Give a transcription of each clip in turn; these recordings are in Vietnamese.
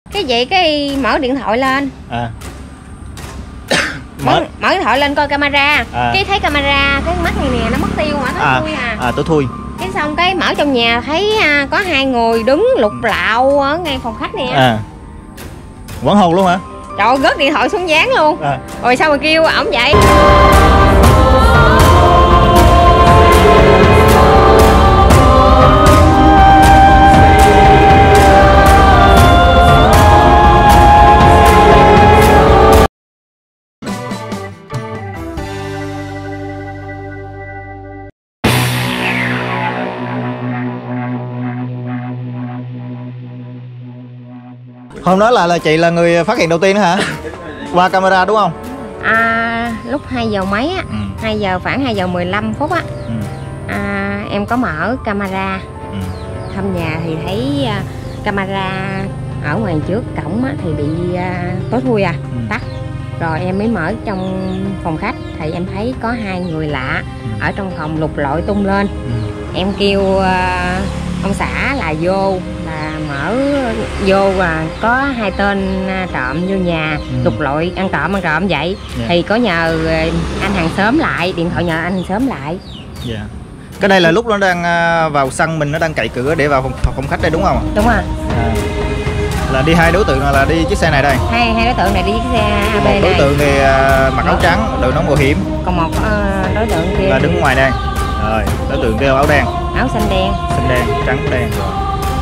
Cái vậy cái mở điện thoại lên. Mở điện thoại lên coi camera. Cái thấy camera cái mắt này nè nó mất tiêu mà tối thui tối thui. Cái xong cái mở trong nhà thấy có 2 người đứng lục lạo ở ngay phòng khách nè. Quẩn hồn luôn hả? Trời ơi, gớt điện thoại xuống dán luôn. Rồi sao mà kêu ổng vậy? Hôm đó là chị là người phát hiện đầu tiên đó hả? Qua camera đúng không? Lúc 2 giờ mấy á, 2 giờ 15 phút á. Em có mở camera thăm nhà thì thấy camera ở ngoài trước cổng á, thì bị tối thui tắt. Rồi em mới mở trong phòng khách thì em thấy có 2 người lạ ở trong phòng lục lọi tung lên. Em kêu ông xã là vô, là mở vô có 2 tên trộm vô nhà lục lọi ăn trộm vậy. Thì có nhờ anh hàng xóm lại, điện thoại nhờ anh hàng xóm lại. Cái đây là lúc nó đang vào sân mình, nó đang cậy cửa để vào phòng khách đây đúng không? Đúng rồi. Là đi 2 đối tượng là đi chiếc xe này đây. Hai đối tượng này đi chiếc xe AB này. Một đối tượng thì mặc áo trắng, đội nón bảo hiểm. Còn một đối tượng kia là đứng ngoài đây. Rồi, đối tượng đeo áo đen. Áo xanh đen, trắng đen rồi.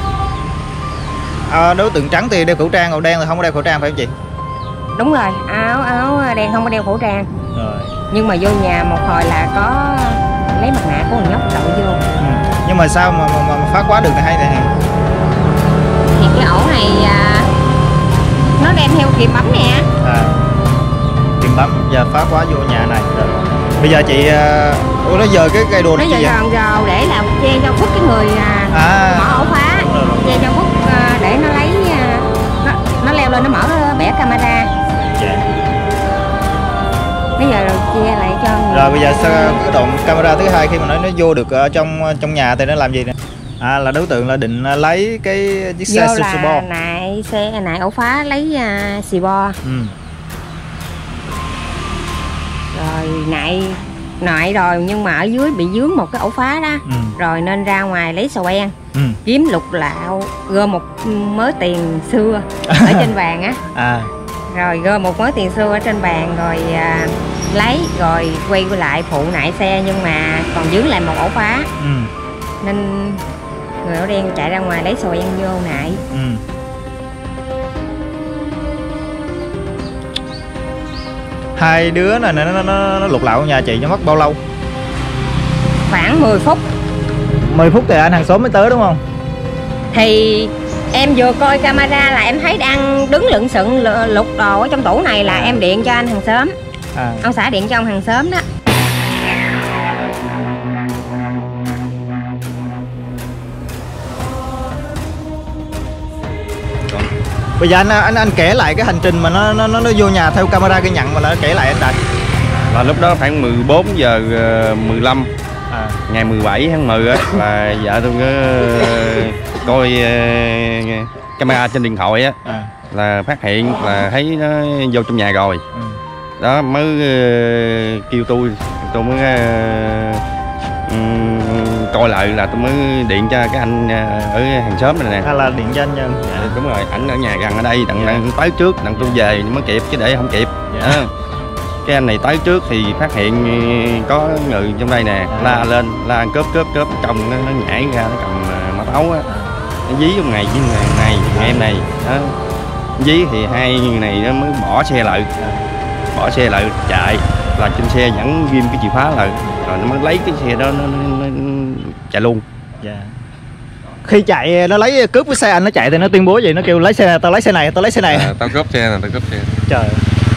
Đối tượng trắng thì đeo khẩu trang, màu đen thì không có đeo khẩu trang phải không chị? Đúng rồi, áo đen không có đeo khẩu trang. Rồi. Nhưng mà vô nhà một hồi là có lấy mặt nạ của một nhóc đội vô. Nhưng mà sao mà phá khóa được này hay này? Thì cái ổ này nó đem theo kìm bấm nè. Kìm bấm, giờ phá khóa vô nhà này. Rồi. Bây giờ chị nó giờ cái cây đồ nó này giờ rào để làm che cho Phúc cái người mở ổ phá, che cho Phúc để nó lấy nó leo lên nó mở bẻ camera. Bây giờ rồi chia lại cho người. Rồi bây giờ cái đoạn camera thứ hai khi mà nó vô được ở trong nhà thì nó làm gì nè? Là đối tượng là định lấy cái chiếc xe xì bo. Nại ổ phá lấy xì bo. Rồi nại rồi nhưng mà ở dưới bị dướng một cái ổ phá đó. Rồi nên ra ngoài lấy xoen kiếm lục lạo, gom một mớ tiền xưa ở trên bàn á. Rồi gom một mớ tiền xưa ở trên bàn rồi lấy rồi quay lại phụ nại xe nhưng mà còn dướng lại một ổ phá. Nên người áo đen chạy ra ngoài lấy xoen vô nại. Hai đứa này nó lục lạo nhà chị nó mất bao lâu? Khoảng 10 phút. 10 phút thì anh hàng xóm mới tới đúng không? Thì em vừa coi camera là em thấy đang đứng lựng xựng lục đồ ở trong tủ này là em điện cho anh hàng xóm. Ông xã điện cho ông hàng xóm đó. Bây giờ anh kể lại cái hành trình mà nó vô nhà theo camera ghi nhận mà nó kể lại anh Đại. Là lúc đó khoảng 14 giờ 15 ngày 17 tháng 10 á, là vợ tôi coi camera trên điện thoại á, là phát hiện là thấy nó vô trong nhà rồi. Đó mới kêu tôi mới coi lại, là tôi mới điện cho cái anh ở hàng xóm này nè. Hay là điện cho anh Nhân? Đúng rồi, ảnh ở nhà gần ở đây, đặng tới trước, đặng tôi về mới kịp, chứ để không kịp. Cái anh này tới trước thì phát hiện có người trong đây nè, la lên, la cướp trong nó nhảy ra, nó cầm mã tấu á, nó dí trong ngày em này đó. Dí thì hai người này nó mới bỏ xe lại chạy, là trên xe vẫn ghim cái chìa khóa lại, rồi nó mới lấy cái xe đó nó chạy luôn. Khi chạy nó lấy cướp cái xe anh, nó chạy thì nó tuyên bố gì? Nó kêu lấy xe, tao lấy xe này. Tao cướp xe này, Trời.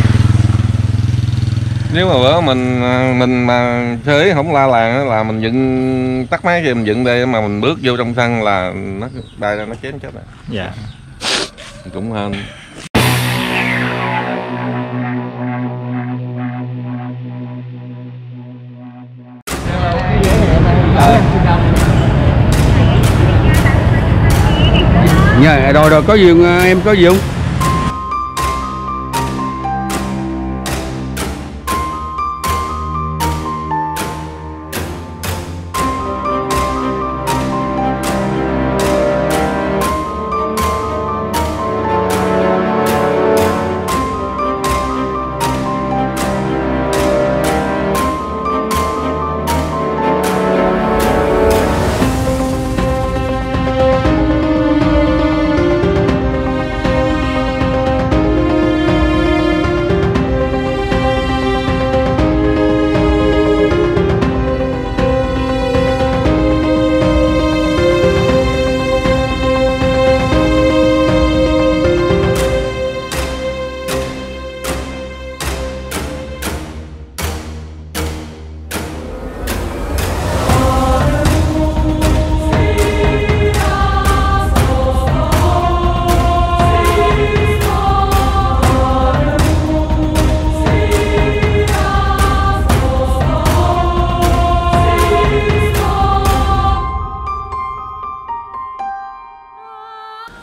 Nếu mà bữa mình mà chơi không la làng là mình dựng tắt máy kia, mình dựng đây mà mình bước vô trong sân là nó bay ra nó chém chết rồi. Cũng hơn. Rồi có gì em có gì không?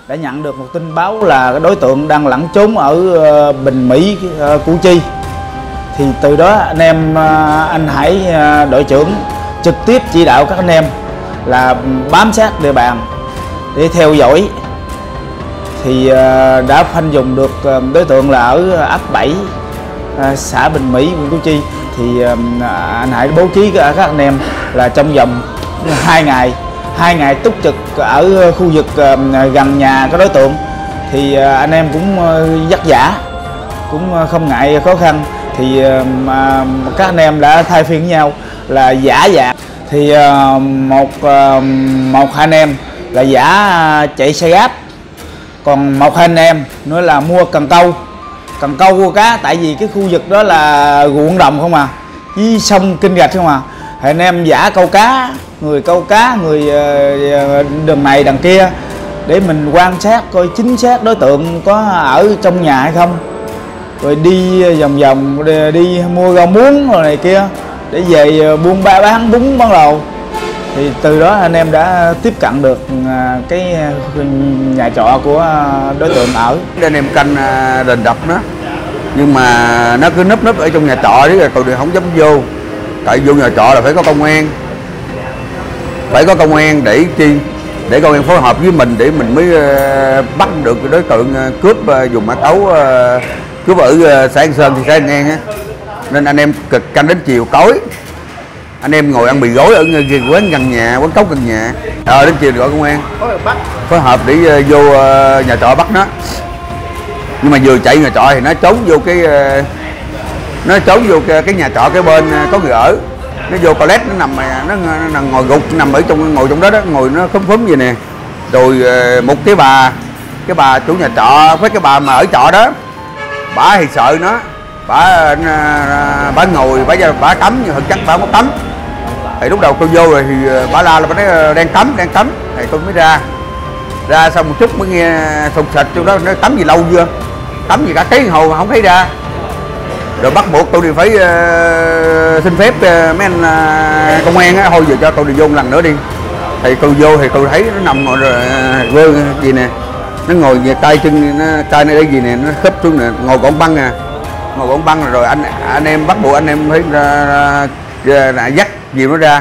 đã nhận được một tin báo là đối tượng đang lẩn trốn ở Bình Mỹ, Củ Chi. Thì từ đó anh em anh Hải đội trưởng trực tiếp chỉ đạo các anh em là bám sát địa bàn để theo dõi. Thì đã khoanh vùng được đối tượng là ở ấp 7 xã Bình Mỹ, huyện Củ Chi. Thì anh Hải bố trí các anh em là trong vòng 2 ngày túc trực ở khu vực gần nhà các đối tượng. Thì anh em cũng vất vả, cũng không ngại khó khăn. Thì các anh em đã thay phiên nhau là giả dạng. Thì một anh em là giả chạy xe gáp, còn một anh em nữa là mua cần câu cua cá. Tại vì cái khu vực đó là ruộng đồng không à, với sông kênh rạch không à. Thì anh em giả câu cá, người đường này đằng kia, để mình quan sát coi chính xác đối tượng có ở trong nhà hay không, rồi đi vòng vòng đi mua rau muống rồi này kia để về buôn bán bún bán lầu. Thì từ đó anh em đã tiếp cận được cái nhà trọ của đối tượng ở. Anh em canh đền đập nó, nhưng mà nó cứ núp ở trong nhà trọ đấy, rồi tụi không dám vô. Tại vô nhà trọ là phải có công an, để chi, để công an phối hợp với mình để mình mới bắt được đối tượng cướp dùng mã tấu cướp ở xã An Sơn, thị xã An Nhơn á. Nên anh em cực canh đến chiều tối, anh em ngồi ăn mì gói ở quán gần nhà, quán cốc gần nhà. Đến chiều gọi công an phối hợp để vô nhà trọ bắt nó. Nhưng mà vừa chạy nhà trọ thì nó trốn vô cái nhà trọ cái bên có người ở. Nó vô toilet, nó nằm nó ngồi gục, nằm ở ngồi trong đó đó, ngồi nó khúm vậy nè. Rồi một cái bà chủ nhà trọ với cái bà mà ở trọ đó, bả thì sợ nó, bả ngồi, bả cấm, nhưng thực chất bả không có cấm. Thì lúc đầu tôi vô rồi thì bả la là bả nói đang cấm, thì tôi mới ra xong một chút mới nghe sụt sịch trong đó. Nó cấm gì lâu chưa, cấm gì cả tiếng hồ mà không thấy ra. Rồi bắt buộc tôi thì phải xin phép mấy anh công an á, thôi giờ cho tôi đi vô một lần nữa đi. Thì tôi vô thì tôi thấy nó nằm ngồi rồi vơ gì nè, nó ngồi về tay chân, tay nó đây gì nè, nó khớp xuống nè, ngồi gọn băng rồi anh em bắt buộc anh em phải dắt dìu nó ra.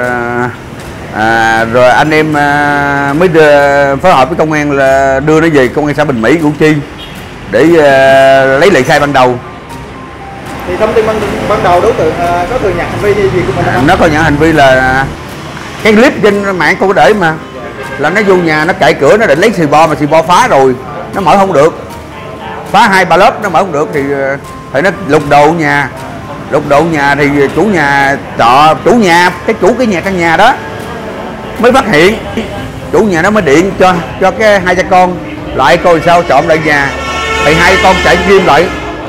Rồi anh em mới phối hợp với công an là đưa nó về công an xã Bình Mỹ, Củ Chi để lấy lời khai ban đầu. Thì thông tin ban đầu đối tượng có thừa nhận hành vi gì của mình không? Nó có nhận hành vi là cái clip trên mạng cô có để mà là nó vô nhà, nó cậy cửa, nó định lấy xì bo mà xì bo phá rồi, nó mở không được, phá 2-3 lớp nó mở không được. Thì nó lục đồ nhà thì chủ nhà trọ, chủ căn nhà đó mới phát hiện. Chủ nhà nó mới điện cho cái hai cha con lại coi sao trộm lại nhà. Thì hai con chạy ghim lại,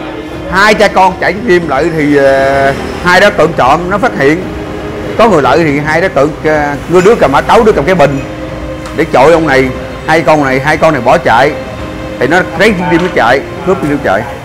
thì hai đối tượng trộm nó phát hiện có người lợi, thì hai đối tượng đứa cầm mã tấu, đứa cầm cái bình để chọi ông này. Hai con này bỏ chạy, thì nó lấy ghim nó chạy, cướp ghim nó chạy.